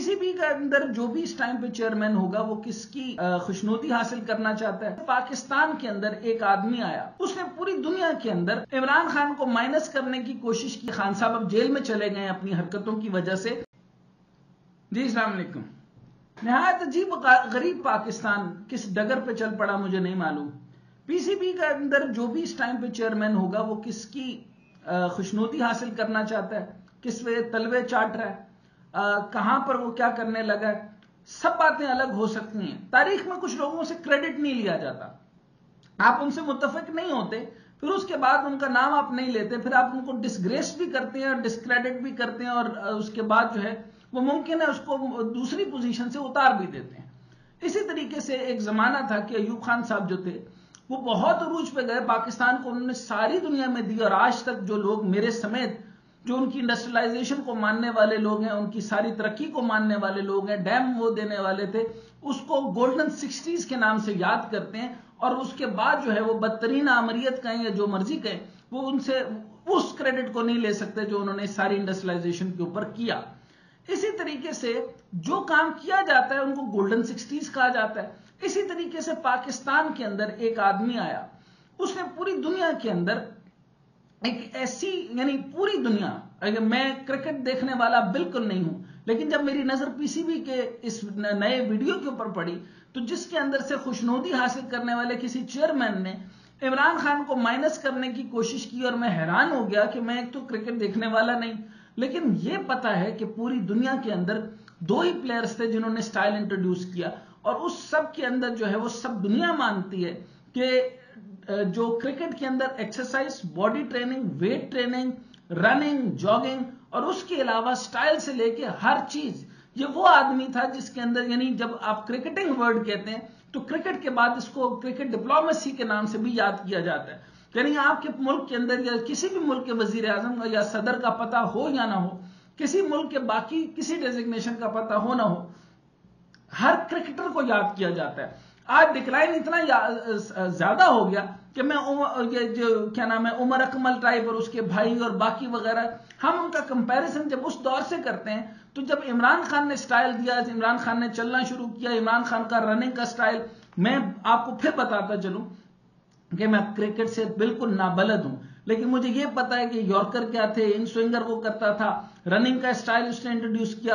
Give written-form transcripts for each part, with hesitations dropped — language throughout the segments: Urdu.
PCB کا اندر جو بھی اس ٹائم پہ چیئرمین ہوگا وہ کس کی خوشنودی حاصل کرنا چاہتا ہے. پاکستان کے اندر ایک آدمی آیا, اس نے پوری دنیا کے اندر عمران خان کو مائنس کرنے کی کوشش کی. خان صاحب اب جیل میں چلے گئے اپنی حرکتوں کی وجہ سے. جی السلام علیکم. نہایت عجیب غریب پاکستان کس ڈگر پہ چل پڑا مجھے نہیں معلوم. PCB کا اندر جو بھی اس ٹائم پہ چیئرمین ہوگا وہ کس کی خوشنودی حاصل کرنا چاہتا ہے, کس وے تلوے چاٹ رہا ہے, کہاں پر وہ کیا کرنے لگا ہے. سب باتیں الگ ہو سکتی ہیں. تاریخ میں کچھ لوگوں سے کریڈٹ نہیں لیا جاتا. آپ ان سے متفق نہیں ہوتے, پھر اس کے بعد ان کا نام آپ نہیں لیتے, پھر آپ ان کو ڈسگریس بھی کرتے ہیں اور ڈسکریڈٹ بھی کرتے ہیں, اور اس کے بعد جو ہے وہ ممکن ہے اس کو دوسری پوزیشن سے اتار بھی دیتے ہیں. اسی طریقے سے ایک زمانہ تھا کہ ایوب خان صاحب جو تھے وہ بہت عروج پہ گئے. پاکستان کو انہوں نے ساری دنیا میں دی, اور آج تک جو لوگ میرے سمیت جو ان کی انڈسٹریلائزیشن کو ماننے والے لوگ ہیں, ان کی ساری ترقی کو ماننے والے لوگ ہیں, ڈیم وہ دینے والے تھے, اس کو گولڈن 60s کے نام سے یاد کرتے ہیں. اور اس کے بعد جو ہے وہ بدترین آمریت کہیں یا جو مرضی کہیں, وہ ان سے اس کریڈٹ کو نہیں لے سکتے جو انہوں نے ساری انڈسٹریلائزیشن کے اوپر کیا. اسی طریقے سے جو کام کیا جاتا ہے ان کو گولڈن 60s کہا جاتا ہے. اسی طریقے سے پاکستان کے اندر ایک آدمی آیا, اس نے پوری دنیا کے اندر ایک ایسی, یعنی پوری دنیا, میں کرکٹ دیکھنے والا بالکل نہیں ہوں, لیکن جب میری نظر PCB کے اس نئے ویڈیو کے اوپر پڑی تو جس کے اندر سے خوشنودی حاصل کرنے والے کسی چیئرمین نے عمران خان کو مائنس کرنے کی کوشش کی, اور میں حیران ہو گیا کہ میں ایک تو کرکٹ دیکھنے والا نہیں, لیکن یہ پتا ہے کہ پوری دنیا کے اندر دو ہی پلیئرز تھے جنہوں نے سٹائل انٹروڈیوس کیا, اور اس سب کے اندر جو ہے وہ سب دنیا مانتی ہے کہ جو کرکٹ کے اندر exercise, body training, weight training, running, jogging, اور اس کے علاوہ سٹائل سے لے کے ہر چیز, یہ وہ آدمی تھا جس کے اندر, یعنی جب آپ کرکٹنگ ورڈ کہتے ہیں تو کرکٹ کے بعد اس کو کرکٹ ڈپلومیسی کے نام سے بھی یاد کیا جاتا ہے. یعنی آپ کے ملک کے اندر یا کسی بھی ملک کے وزیر اعظم یا صدر کا پتہ ہو یا نہ ہو, کسی ملک کے باقی کسی ڈیزگنیشن کا پتہ ہو نہ ہو, ہر کرکٹر کو یاد کیا جاتا ہے. آج ڈکلائن اتنا زیادہ ہو گیا کہ میں جو کیا نام ہے عمر اکمل ٹائپ اور اس کے بھائی اور باقی وغیرہ, ہم ان کا کمپیریزن جب اس دور سے کرتے ہیں تو جب عمران خان نے سٹائل دیا, عمران خان نے چلنا شروع کیا, عمران خان کا رننگ کا سٹائل, میں آپ کو پھر بتاتا چلوں کہ میں کرکٹ سے بالکل نابلد ہوں, لیکن مجھے یہ پتا ہے کہ یارکر کیا تھے, ان سوئنگر وہ کرتا تھا, رننگ کا سٹائل اس نے انٹروڈیوس کیا,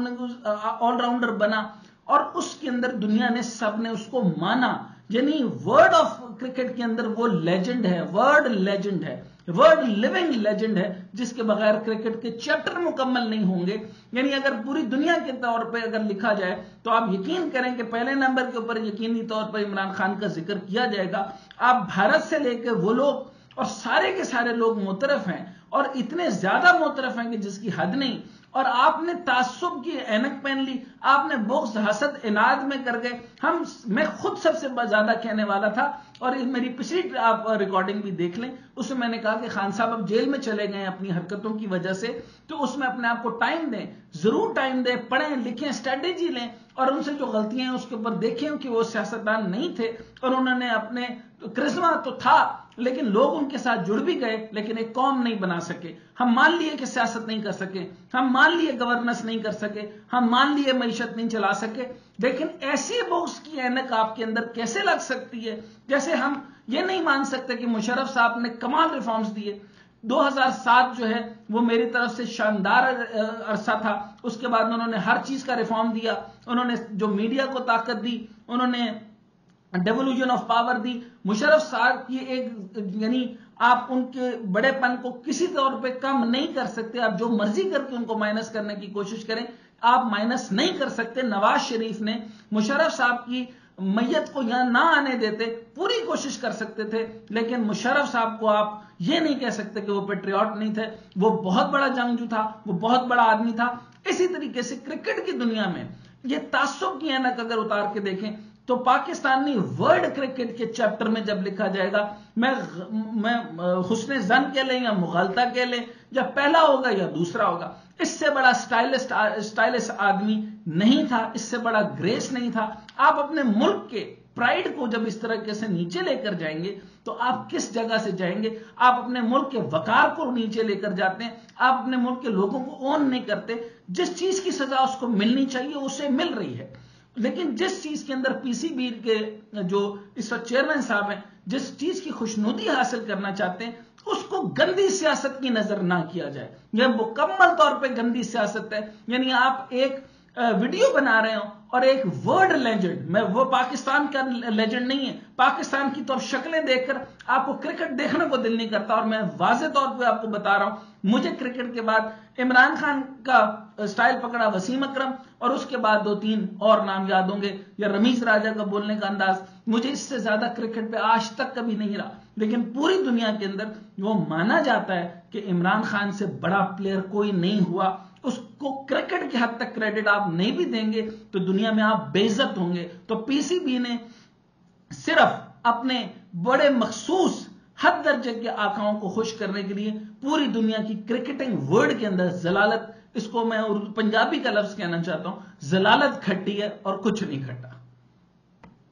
آل راؤنڈر بنا, اور اس کے اندر دنیا نے سب نے اس کو مانا. یعنی ورڈ آف کرکٹ کے اندر وہ لیجنڈ ہے, ورڈ لیجنڈ ہے, ورڈ لیونگ لیجنڈ ہے, جس کے بغیر کرکٹ کے چیپٹر مکمل نہیں ہوں گے. یعنی اگر پوری دنیا کے طور پہ اگر لکھا جائے تو آپ یقین کریں کہ پہلے نمبر کے اوپر یقینی طور پر عمران خان کا ذکر کیا جائے گا. آپ بھارت سے لے کے وہ لوگ اور سارے کے سارے لوگ معترف ہیں, اور اتنے زیادہ معترف ہیں کہ جس کی حد نہیں. اور آپ نے تعصب کی اینک پہن لی, آپ نے بغض حسد عناد میں کر گئے. میں خود سب سے زیادہ کہنے والا تھا, اور میری پچھلی آپ ریکارڈنگ بھی دیکھ لیں, اس میں نے کہا کہ خان صاحب اب جیل میں چلے گئے اپنی حرکتوں کی وجہ سے, تو اس میں اپنے آپ کو ٹائم دیں, ضرور ٹائم دیں, پڑھیں لکھیں, اسٹریٹجی لیں, اور ان سے جو غلطیاں ہیں اس کے اوپر دیکھیں کہ وہ سیاستدان نہیں تھے, اور انہوں نے اپنے کرزما تو تھا لیکن لوگ ان کے ساتھ جڑ بھی گئے, لیکن ایک قوم نہیں بنا سکے. ہم مان لیے کہ سیاست نہیں کر سکے, ہم مان لیے گورننس نہیں کر سکے, ہم مان لیے معیشت نہیں چلا سکے, لیکن ایسی بغض کی اینک آپ کے اندر کیسے لگ سکتی ہے؟ جیسے ہم یہ نہیں مان سکتے کہ مشرف صاحب نے کمال ریفارمز دیے. 2007 جو ہے وہ میری طرف سے شاندار عرصہ تھا. اس کے بعد انہوں نے ہر چیز کا ریفارم دیا, انہوں نے جو میڈیا کو طاقت دی, انہوں نے ڈیولوژن آف پاور دی. مشرف صاحب کی ایک, یعنی آپ ان کے بڑے پن کو کسی طور پہ کم نہیں کر سکتے. آپ جو مرضی کر کے ان کو مائنس کرنے کی کوشش کریں, آپ مائنس نہیں کر سکتے. نواز شریف نے مشرف صاحب کی میت کو یہاں نہ آنے دیتے پوری کوشش کر سکتے تھے, لیکن مشرف صاحب کو آپ یہ نہیں کہہ سکتے کہ وہ پیٹریوٹ نہیں تھے. وہ بہت بڑا جنگجو تھا, وہ بہت بڑا آدمی تھا. اسی طریقے سے کرکٹ کی دنیا میں یہ تعصب کی اینک اگر اتار کے دیکھیں تو پاکستانی ورلڈ کرکٹ کے چیپٹر میں جب لکھا جائے گا, میں حسن زن کہہ لیں یا مغالطہ کہہ لیں, یا پہلا ہوگا یا دوسرا ہوگا. اس سے بڑا سٹائلسٹ آدمی نہیں تھا, اس سے بڑا گریس نہیں تھا. آپ اپنے ملک کے پرائڈ کو جب اس طرح سے نیچے لے کر جائیں گے تو آپ کس جگہ سے جائیں گے؟ آپ اپنے ملک کے وقار کو نیچے لے کر جاتے ہیں, آپ اپنے ملک کے لوگوں کو اون نہیں کرتے. جس چیز کی سزا اس کو ملنی چاہیے اسے مل رہی ہے، لیکن جس چیز کے اندر پی سی بی کے جو اس وقت چیئرمین صاحب ہیں جس چیز کی خوشنودی حاصل کرنا چاہتے ہیں اس کو گندی سیاست کی نظر نہ کیا جائے، یہ مکمل طور پہ گندی سیاست ہے۔ یعنی آپ ایک ویڈیو بنا رہے ہوں اور ایک ورڈ لیجنڈ، میں وہ پاکستان کا لیجنڈ نہیں ہے، پاکستان کی تو شکلیں دیکھ کر آپ کو کرکٹ دیکھنے کو دل نہیں کرتا، اور میں واضح طور پہ آپ کو بتا رہا ہوں مجھے کرکٹ کے بعد عمران خان کا سٹائل پکڑا وسیم اکرم، اور اس کے بعد 2-3 اور نام یاد ہوں گے، یا رمیز راجہ کا بولنے کا انداز، مجھے اس سے زیادہ کرکٹ پہ آج تک کبھی نہیں رہا، لیکن پوری دنیا کے اندر وہ مانا جاتا ہے کہ عمران خان سے بڑا پلیئر کوئی نہیں ہوا، اس کو کرکٹ کی حد تک کریڈٹ آپ نہیں بھی دیں گے تو دنیا میں آپ بے عزت ہوں گے۔ تو پی سی بی نے صرف اپنے بڑے مخصوص حد درجے کے آقاؤں کو خوش کرنے کے لیے پوری دنیا کی کرکٹنگ ورلڈ کے اندر ضلالت، اس کو میں پنجابی کا لفظ کہنا چاہتا ہوں، ضلالت کھٹی ہے اور کچھ نہیں کھٹا۔